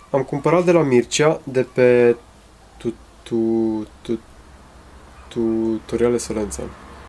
Am cumpărat de la Mircea de pe tutoriale Solențan.